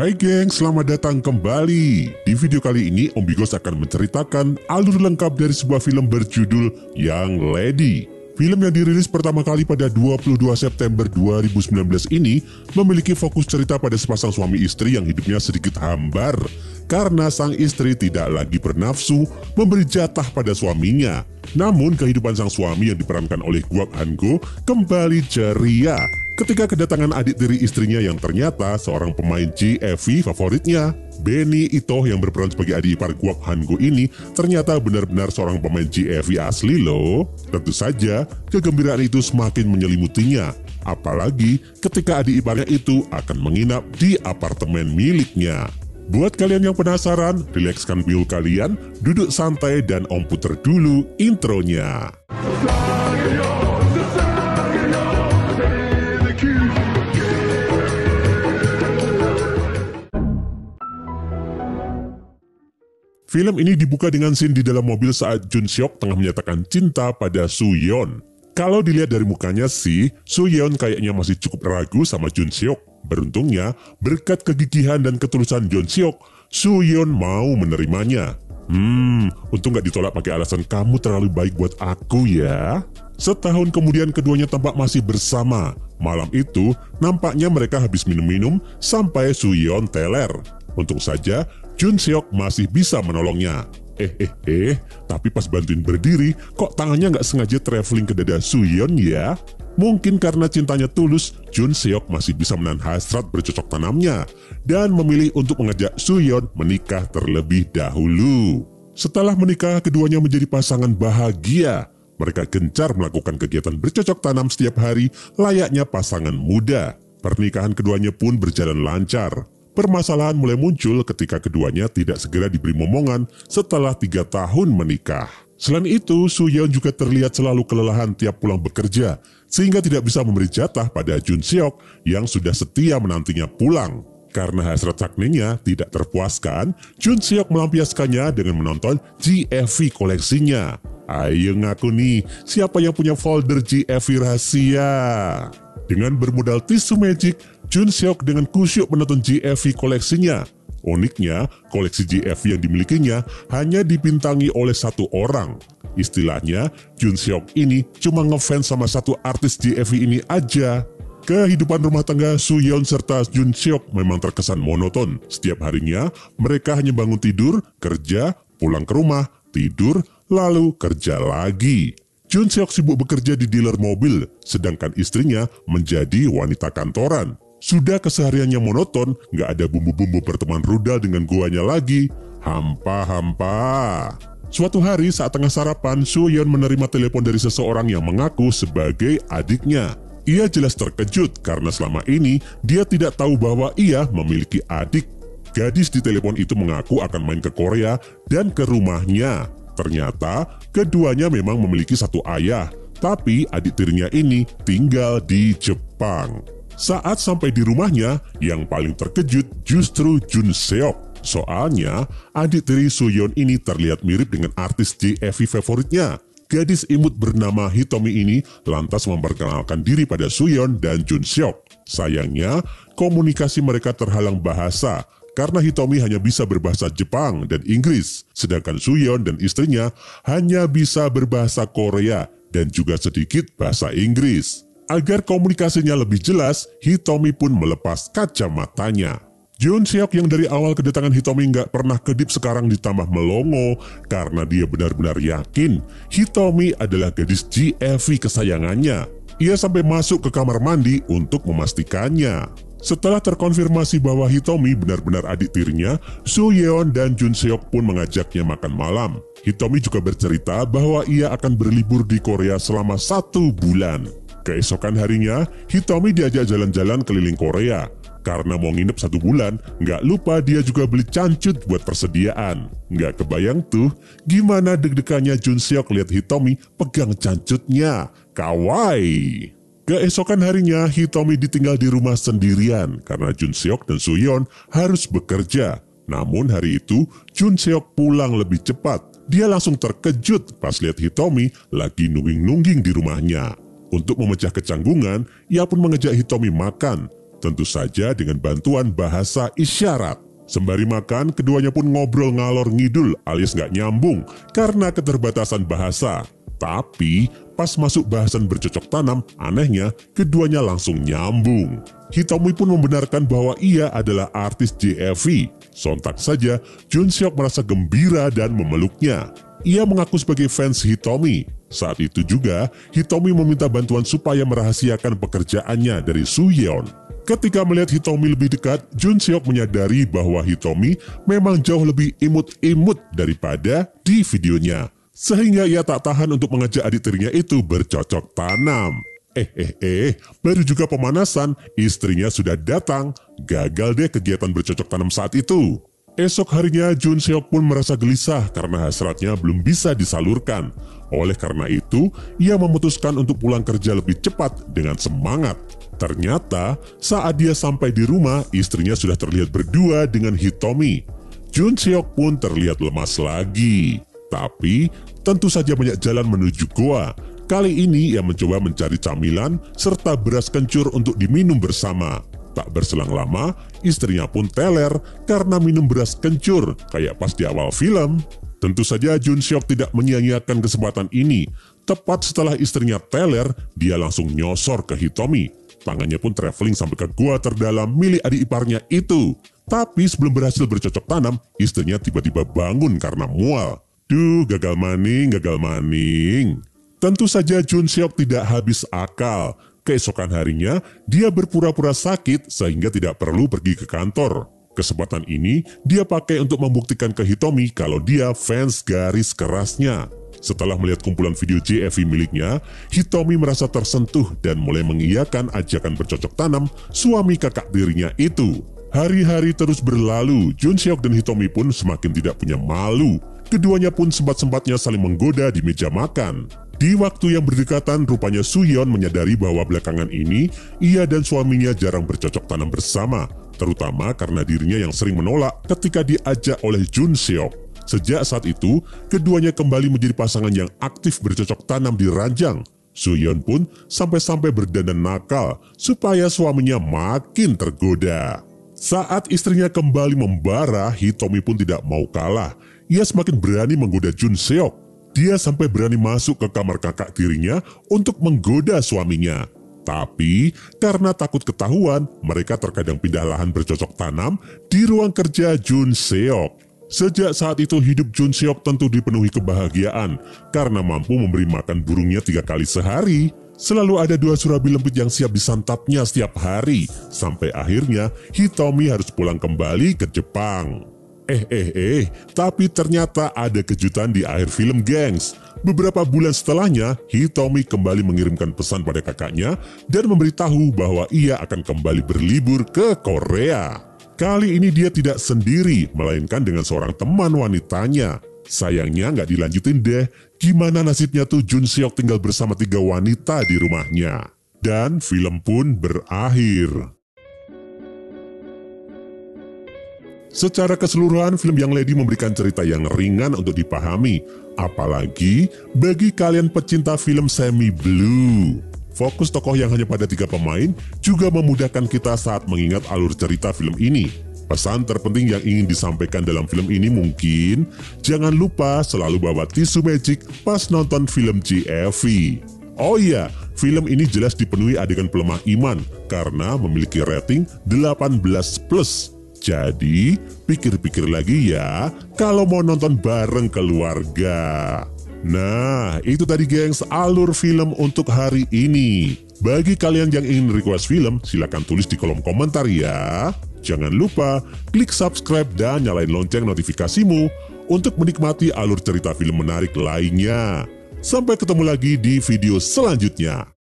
Hai geng, selamat datang kembali. Di video kali ini, Om Bigos akan menceritakan alur lengkap dari sebuah film berjudul Young Lady. Film yang dirilis pertama kali pada 22 September 2019 ini memiliki fokus cerita pada sepasang suami istri yang hidupnya sedikit hambar karena sang istri tidak lagi bernafsu memberi jatah pada suaminya. Namun kehidupan sang suami yang diperankan oleh Kwak Han-go kembali ceria ketika kedatangan adik tiri istrinya yang ternyata seorang pemain JFV favoritnya. Benny Ito yang berperan sebagai adik ipar Kwak Han-go ini ternyata benar-benar seorang pemain JFV asli loh. Tentu saja kegembiraan itu semakin menyelimutinya, apalagi ketika adik iparnya itu akan menginap di apartemen miliknya. Buat kalian yang penasaran, rilekskan pil kalian, duduk santai dan Om puter dulu intronya. Film ini dibuka dengan scene di dalam mobil saat Jun Seok tengah menyatakan cinta pada Soo Yeon. Kalau dilihat dari mukanya sih, Soo Yeon kayaknya masih cukup ragu sama Jun Seok. Beruntungnya, berkat kegigihan dan ketulusan Jun Seok, Soo Yeon mau menerimanya. Untung gak ditolak pakai alasan kamu terlalu baik buat aku ya. Setahun kemudian keduanya tampak masih bersama. Malam itu, nampaknya mereka habis minum-minum sampai Soo Yeon teler. Untung saja, Jun Seok masih bisa menolongnya. Tapi pas bantuin berdiri, kok tangannya nggak sengaja traveling ke dada Soo Yeon ya? Mungkin karena cintanya tulus, Jun Seok masih bisa menahan hasrat bercocok tanamnya dan memilih untuk mengajak Soo Yeon menikah terlebih dahulu. Setelah menikah, keduanya menjadi pasangan bahagia. Mereka gencar melakukan kegiatan bercocok tanam setiap hari layaknya pasangan muda. Pernikahan keduanya pun berjalan lancar. Permasalahan mulai muncul ketika keduanya tidak segera diberi momongan setelah 3 tahun menikah. Selain itu, Soo Yeon juga terlihat selalu kelelahan tiap pulang bekerja, sehingga tidak bisa memberi jatah pada Jun Seok yang sudah setia menantinya pulang. Karena hasrat sakninya tidak terpuaskan, Jun Seok melampiaskannya dengan menonton JFV koleksinya. Ayo ngaku nih, siapa yang punya folder JFV rahasia? Dengan bermodal tisu magic, Jun Seok dengan kusyuk menonton JFV koleksinya. Uniknya, koleksi JFV yang dimilikinya hanya dibintangi oleh satu orang. Istilahnya, Jun Seok ini cuma ngefans sama satu artis JFV ini aja. Kehidupan rumah tangga Soo Yeon serta Jun Seok memang terkesan monoton. Setiap harinya, mereka hanya bangun tidur, kerja, pulang ke rumah, tidur, lalu kerja lagi. Jun Seok sibuk bekerja di dealer mobil, sedangkan istrinya menjadi wanita kantoran. Sudah kesehariannya monoton, gak ada bumbu-bumbu pertemuan rudal dengan guanya lagi. Hampa-hampa. Suatu hari saat tengah sarapan, Soo Yeon menerima telepon dari seseorang yang mengaku sebagai adiknya. Ia jelas terkejut karena selama ini dia tidak tahu bahwa ia memiliki adik. Gadis di telepon itu mengaku akan main ke Korea dan ke rumahnya. Ternyata keduanya memang memiliki satu ayah, tapi adik tirinya ini tinggal di Jepang. Saat sampai di rumahnya, yang paling terkejut justru Jun Seok. Soalnya, adik tiri Soo Yeon ini terlihat mirip dengan artis JFV favoritnya. Gadis imut bernama Hitomi ini lantas memperkenalkan diri pada Soo Yeon dan Jun Seok. Sayangnya, komunikasi mereka terhalang bahasa, karena Hitomi hanya bisa berbahasa Jepang dan Inggris, sedangkan Soo Yeon dan istrinya hanya bisa berbahasa Korea dan juga sedikit bahasa Inggris. Agar komunikasinya lebih jelas, Hitomi pun melepas kacamatanya. Jun Seok yang dari awal kedatangan Hitomi nggak pernah kedip sekarang ditambah melongo karena dia benar-benar yakin Hitomi adalah gadis JFV kesayangannya. Ia sampai masuk ke kamar mandi untuk memastikannya. Setelah terkonfirmasi bahwa Hitomi benar-benar adik tirinya, Soo Yeon dan Jun Seok pun mengajaknya makan malam. Hitomi juga bercerita bahwa ia akan berlibur di Korea selama 1 bulan. Keesokan harinya, Hitomi diajak jalan-jalan keliling Korea. Karena mau nginep 1 bulan, nggak lupa dia juga beli cancut buat persediaan. Nggak kebayang tuh, gimana deg-degannya Jun Seok lihat Hitomi pegang cancutnya. Kawaii. Keesokan harinya, Hitomi ditinggal di rumah sendirian karena Jun Seok dan Soo Yeon harus bekerja. Namun hari itu, Jun Seok pulang lebih cepat. Dia langsung terkejut pas lihat Hitomi lagi nungging-nungging di rumahnya. Untuk memecah kecanggungan, ia pun mengajak Hitomi makan. tentu saja dengan bantuan bahasa isyarat. Sembari makan, keduanya pun ngobrol ngalor ngidul alias nggak nyambung karena keterbatasan bahasa. Tapi pas masuk bahasan bercocok tanam, anehnya keduanya langsung nyambung. Hitomi pun membenarkan bahwa ia adalah artis JFV. Sontak saja, Jun Seok merasa gembira dan memeluknya. Ia mengaku sebagai fans Hitomi. Saat itu juga, Hitomi meminta bantuan supaya merahasiakan pekerjaannya dari Soo-yeon. Ketika melihat Hitomi lebih dekat, Jun Seok menyadari bahwa Hitomi memang jauh lebih imut-imut daripada di videonya. Sehingga ia tak tahan untuk mengajak adik tirinya itu bercocok tanam. Baru juga pemanasan, istrinya sudah datang. Gagal deh kegiatan bercocok tanam saat itu. Esok harinya Jun Seok pun merasa gelisah karena hasratnya belum bisa disalurkan. Oleh karena itu, ia memutuskan untuk pulang kerja lebih cepat dengan semangat. Ternyata, saat dia sampai di rumah, istrinya sudah terlihat berdua dengan Hitomi. Jun Seok pun terlihat lemas lagi. Tapi, tentu saja banyak jalan menuju goa. Kali ini ia mencoba mencari camilan serta beras kencur untuk diminum bersama. Tak berselang lama, istrinya pun teler karena minum beras kencur, kayak pas di awal film. Tentu saja Jun Seok tidak menyia-nyiakan kesempatan ini. Tepat setelah istrinya teler, dia langsung nyosor ke Hitomi. Tangannya pun traveling sampai ke goa terdalam milik adik iparnya itu. Tapi sebelum berhasil bercocok tanam, istrinya tiba-tiba bangun karena mual. Duh, gagal maning. Tentu saja Jun Seok tidak habis akal. Keesokan harinya, dia berpura-pura sakit sehingga tidak perlu pergi ke kantor. Kesempatan ini, dia pakai untuk membuktikan ke Hitomi kalau dia fans garis kerasnya. Setelah melihat kumpulan video JFV miliknya, Hitomi merasa tersentuh dan mulai mengiyakan ajakan bercocok tanam suami kakak tirinya itu. Hari-hari terus berlalu, Jun Seok dan Hitomi pun semakin tidak punya malu. Keduanya pun sempat-sempatnya saling menggoda di meja makan. Di waktu yang berdekatan, rupanya Soo-yeon menyadari bahwa belakangan ini, ia dan suaminya jarang bercocok tanam bersama, terutama karena dirinya yang sering menolak ketika diajak oleh Jun Seok. Sejak saat itu, keduanya kembali menjadi pasangan yang aktif bercocok tanam di ranjang. Soo-yeon pun sampai-sampai berdandan nakal, supaya suaminya makin tergoda. Saat istrinya kembali membara, Hitomi pun tidak mau kalah. Ia semakin berani menggoda Jun Seok. Dia sampai berani masuk ke kamar kakak tirinya untuk menggoda suaminya. Tapi, karena takut ketahuan, mereka terkadang pindah lahan bercocok tanam di ruang kerja Jun Seok. Sejak saat itu hidup Jun Seok tentu dipenuhi kebahagiaan karena mampu memberi makan burungnya 3 kali sehari. Selalu ada 2 surabi lembut yang siap disantapnya setiap hari. Sampai akhirnya Hitomi harus pulang kembali ke Jepang. Tapi ternyata ada kejutan di akhir film, gengs. Beberapa bulan setelahnya, Hitomi kembali mengirimkan pesan pada kakaknya dan memberitahu bahwa ia akan kembali berlibur ke Korea. Kali ini dia tidak sendiri, melainkan dengan seorang teman wanitanya. Sayangnya nggak dilanjutin deh, gimana nasibnya tuh Jun Seok tinggal bersama 3 wanita di rumahnya. Dan film pun berakhir. Secara keseluruhan, film Young Lady memberikan cerita yang ringan untuk dipahami, apalagi bagi kalian pecinta film semi-blue. Fokus tokoh yang hanya pada 3 pemain juga memudahkan kita saat mengingat alur cerita film ini. Pesan terpenting yang ingin disampaikan dalam film ini mungkin, jangan lupa selalu bawa tisu magic pas nonton film JFV. Oh iya, film ini jelas dipenuhi adegan pelemah iman karena memiliki rating 18+. Jadi, pikir-pikir lagi ya kalau mau nonton bareng keluarga. Nah, itu tadi gengs alur film untuk hari ini. Bagi kalian yang ingin request film, silahkan tulis di kolom komentar ya. Jangan lupa klik subscribe dan nyalain lonceng notifikasimu untuk menikmati alur cerita film menarik lainnya. Sampai ketemu lagi di video selanjutnya.